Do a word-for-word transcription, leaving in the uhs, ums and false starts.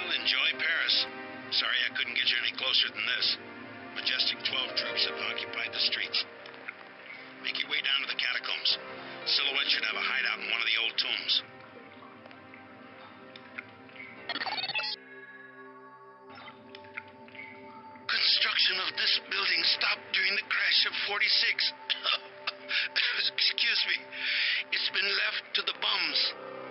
Well, enjoy Paris. Sorry I couldn't get you any closer than this. Majestic twelve troops have occupied the streets. Make your way down to the catacombs. Silhouette should have a hideout in one of the old tombs. Construction of this building stopped during the crash of forty-six. Excuse me. It's been left to the bums.